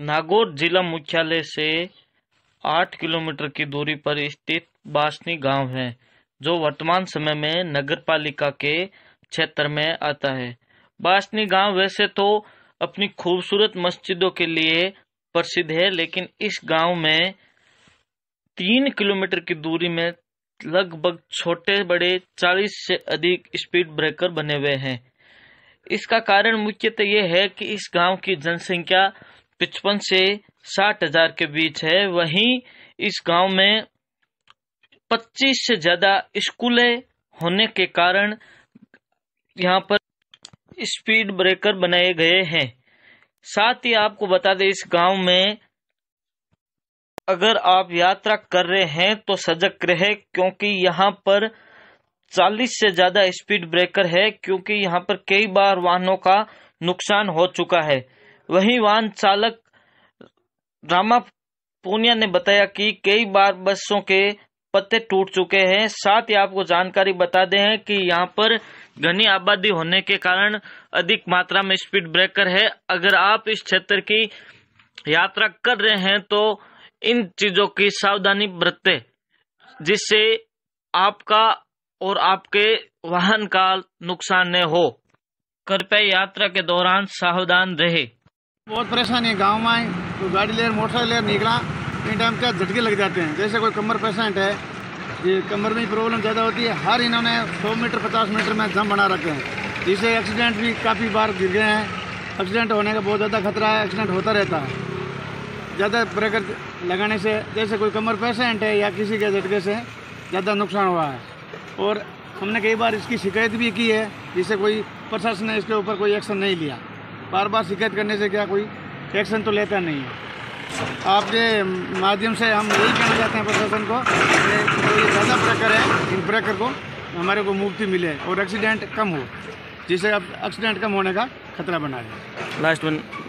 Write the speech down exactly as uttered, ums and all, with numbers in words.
नागौर जिला मुख्यालय से आठ किलोमीटर की दूरी पर स्थित बासनी गांव है, जो वर्तमान समय में नगरपालिका के क्षेत्र में आता है। बासनी गांव वैसे तो अपनी खूबसूरत मस्जिदों के लिए प्रसिद्ध है, लेकिन इस गांव में तीन किलोमीटर की दूरी में लगभग छोटे बड़े चालीस से अधिक स्पीड ब्रेकर बने हुए हैं। इसका कारण मुख्यतः यह है कि इस गांव की जनसंख्या पचपन से साठ हजार के बीच है। वहीं इस गांव में पच्चीस से ज्यादा स्कूलें होने के कारण यहाँ पर स्पीड ब्रेकर बनाए गए हैं। साथ ही आपको बता दें, इस गांव में अगर आप यात्रा कर रहे हैं तो सजग रहे, क्योंकि यहाँ पर चालीस से ज्यादा स्पीड ब्रेकर है, क्योंकि यहाँ पर कई बार वाहनों का नुकसान हो चुका है। वहीं वाहन चालक रामा पूनिया ने बताया कि कई बार बसों के पत्ते टूट चुके हैं। साथ ही आपको जानकारी बता दें कि यहाँ पर घनी आबादी होने के कारण अधिक मात्रा में स्पीड ब्रेकर है। अगर आप इस क्षेत्र की यात्रा कर रहे हैं तो इन चीजों की सावधानी बरतें, जिससे आपका और आपके वाहन का नुकसान न हो। कृपया यात्रा के दौरान सावधान रहे। बहुत परेशानी है गाँव में, तो गाड़ी ले मोटरसाइकिल ले निकला, इन टाइम क्या झटके लग जाते हैं। जैसे कोई कमर पेशेंट है, ये कमर में प्रॉब्लम ज़्यादा होती है। हर इन्होंने सौ मीटर पचास मीटर में जम बना रखे हैं, जिससे एक्सीडेंट भी काफ़ी बार गिर गए हैं। एक्सीडेंट होने का बहुत ज़्यादा खतरा है, एक्सीडेंट होता रहता है ज़्यादा ब्रेकर लगाने से। जैसे कोई कमर पेशेंट है या किसी के झटके से ज़्यादा नुकसान हुआ है, और हमने कई बार इसकी शिकायत भी की है, जिससे कोई प्रशासन ने इसके ऊपर कोई एक्शन नहीं लिया। बार बार शिकायत करने से क्या कोई एक्शन तो लेता नहीं है। आपके माध्यम से हम यही कहना चाहते हैं प्रशासन को कि जो ये ज़्यादा ब्रेकर है, इन ब्रेकर को हमारे को मुक्ति मिले और एक्सीडेंट कम हो, जिससे अब एक्सीडेंट कम होने का खतरा बना है। Last one